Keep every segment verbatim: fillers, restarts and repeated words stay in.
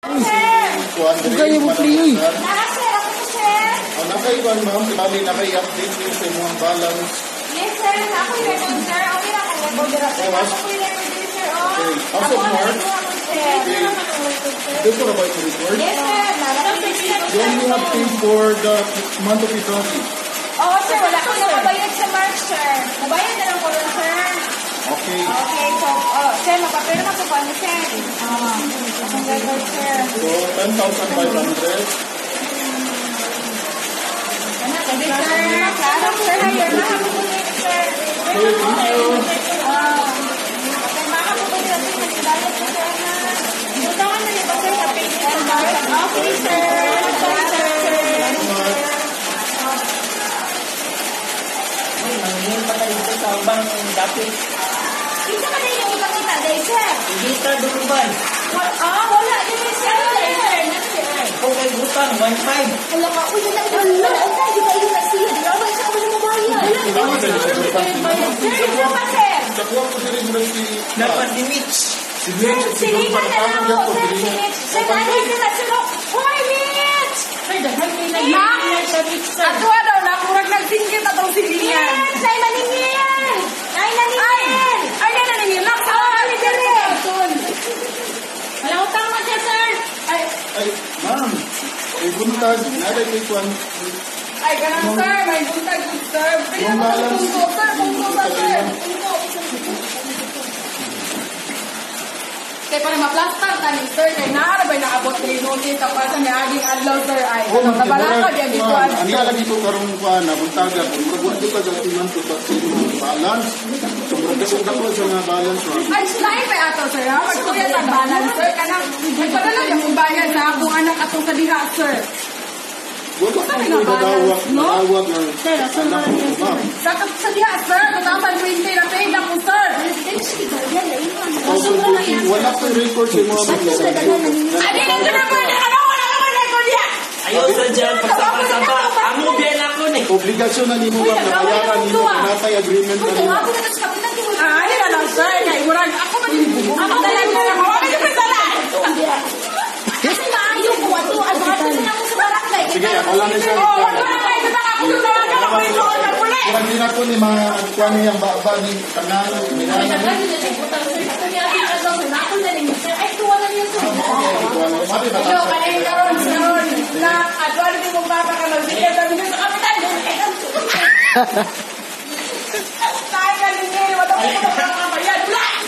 Kaya mo free. Naka-sir, ako po, sir. O, nakaiwan, ma'am. Kami nakai-update nyo sa inyong balance. Yes, sir. Ako yung record, sir. Okay lang ang record. Ako po yung record, sir. Okay. Ako As of ang March, record, sir. dito na ba ito report? Yes, sir. You only have paid for the month of April. Oo, sir. Wala ko na mabayad sa March, sir. Mabayad na lang ko lang, sir. Okay. Okay, so, oh, sir, mapapera na po pa ni sir. Ah, akong record, sir. So, ten thousand five hundred. Sabi, sir. Klaro, sir. Higher na ako po ni sir. Okay, thank you. Ah, okay, maka po po nila, sir. Nagbayad po, sir, na. Butawan na niyo ba, sir, sa page ten thousand? Okay, sir. Okay, sir. Nangingin pa tayo ito sa ubang dapit. Isa ka na yung ipakita, guys, sir. Hindi ka duruban. Ah, wala din yung sir. Kung may butang, one five. Wala ka, uy, wala ka. Wala ka, di ba yung nasiya? Di ba, wala siya ako na mabayad. Sir, ito pa, sir. Nakuha ko si rin si... Dapat ni Mitch. Si Mitch. Si Mitch na lang ako, sir. Si Mitch. Sir, ano yung sila? Sir, hoy, Mitch! Ay, dahan may nag-iingat sa Mitch, sir. Ato, ano, nakurag nagsinggit na itong silingan. Mitch, ay maningin! Ay, naningin! Ay, na naningin. Laksa, ay, dire! Wala ko tama siya, sir. Ay, Ay, ma'am. Ay, buntag. Naday kay Kwan. ay, ganang, sir. May buntag, sir. Pwede mo sa punto, sir. Punto sa, sir. Punto. Kaya para maplastar ka ni sir, kaya naarabay na abot ni Noli, tapos sa niaging adlaw, sir, ay, Oh, ano, nabalaka diyan dito, ma'am. sir. Ani lagi ko karong Kwan na buntaga. Kung magbuhat ko ka man to sa balance. Sobrang kasong dako sa mga balance, ma'am. Ay, sulain pa ato, sir, ha? Magkuya sa balance, sir, kanang, nagpadala yung bayan sa akong anak atong sa diha, sir. Wala ko Saan ko nga balance, nadawat. no? Nadawat na. Sir, asan ba niya, sir? Sa, sa diha, sir, katapan twenty na paid ako, sir. Wala ko record sa mga Ano yung ginawa na ano? Wala naman record yan! Ayaw sa dyan, pagsapa-sapa. Amo biyan ako ni. obligasyon na nimo ba na bayaran nimo natay agreement na nimo. Ah, ano na lang, sir? Kaya murag, ako ba din? Ako ba din? Ako ba din? Kasi maayo ko, ato, ano, ato na ako sa barangay. Sige, ako lang ni sir. Oo, wala na kayo sa ako sa barangay. Ako yung doon na pula. Kurang din ako ni mga kuwan niyang baba ni Tangan. Hello, kanay karon karon na adwan di mo baba ka lang sige sabi ko sa kapitan. Tayo ka din eh, wala ko pa kabayad.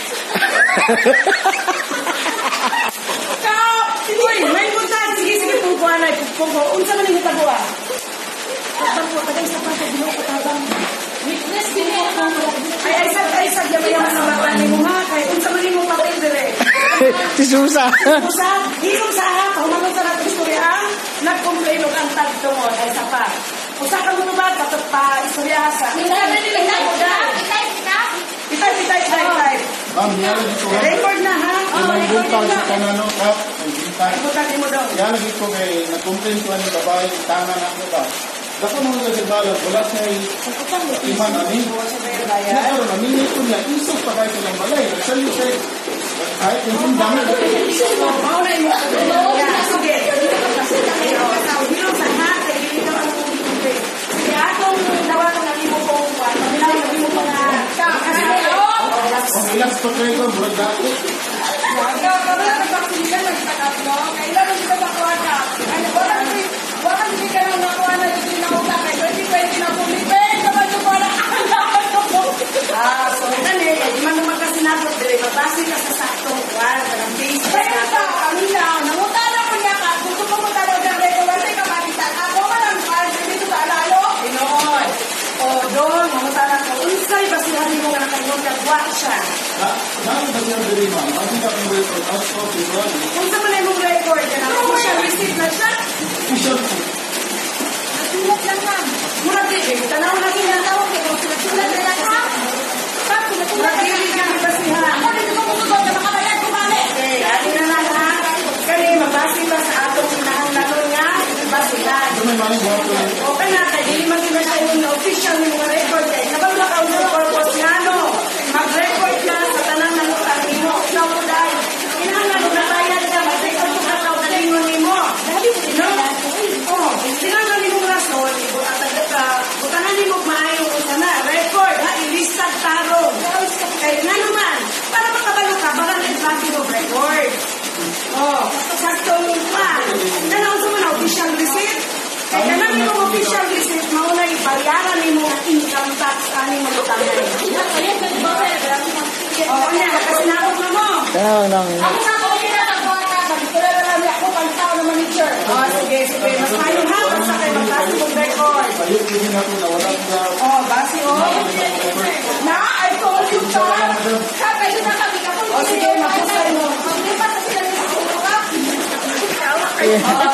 Ka, uy, may punta sige sige pung kuan ay pung unsa man ni tabuha. Tapos po tagay sa pa di ko tabang. Witness din ako. Ay ay sa ay sa yaman sa mata ni mo ha kay unsa man mo papel dire. Si Susa. Susa, dito sa ha, humanong sa natin istorya, nag-complain og ang tagto mo ay sa pa. Usa ka mo ba patut pa istorya sa. Pitay, pitay, pitay, pitay, pitay, pitay. Ma'am, niyala dito ha. Record na ha. Yung may butang sa kanano kap. May bintay. Ibutan mo daw. Yan lagi ko kay na-complain ko ni babae tangan ako ba. Dako mo nga sa balas wala siya iman ani. Bayad. Pero namili ko niya isok pa kahit ng balay. Actually say kahit yung dami. Mao na mo. Sige. Dito sa ha, kay dito ang complain. Sige atong dawa ko na limo ko kuan. Pamilaw na limo pa nga. Kasi Okay, last pa kayo ko, murag dati. wag ka para nagpakiligan nagtakap no. Kailangan kita makuha ka. Ano wala ni wala ni ka nang nakuha na dito na utak kay twenty twenty na pulipen naman yung wala. Ah, so kani di man naman kasi nabot dire mabase ka sa saktong kuan ng case. Pero sa kanila nangutana ko niya ka gusto ko magtanaw ng regular ka mabitan. Ako man ang kuan dito sa alalo. Inoon. O doon mangutana ko unsay basihan mo nga kayon ka wa siya. Nang ba siya diri ma'am? Ang kita kong record out of the body. Kung sa man imong record ka na kung siya receive na siya. Official. Natulog lang lang. Mura din. Tanaw na kinatawag kay kung sinasulat na lang ha. Pag sinasulat na lang ha. Ako dito ko kusugod na makabayad ko balik. Okay, ati na lang ha. Kani mabasi ba sa atong sinahanglanon nga? Basihan. Ito may mga buhat ko. Okay na, kaya di man sila sa yung official ng mga record eh. Kapag nakaunod purpose nga no, mag-record ka sa tanang ng utang mo. Ikaw mo dahil. Kinahanglan mo na bayad ka, record. Oh, sakto mo pa. Kanaon sa mga official receipt. Kaya kanang yung official receipt, mauna ibayaran ni mo ang income tax ani mo utangay. Oh, niya, kasi naot na mo. Kaya lang. Ako sa ako kinatagawa ka, magtulad na lang ako pang tao na manager. Oh, sige, sige. Mas mayroon ha, kung sa kayo magbasa mong record. Ayun ko din ako na wala sa... Oh, basi, oh. Na, I told you, pa. Kaya yun na kami. Oh, sige, mapusay mo. Hindi pa kasi lang sa ulo ka. Oh,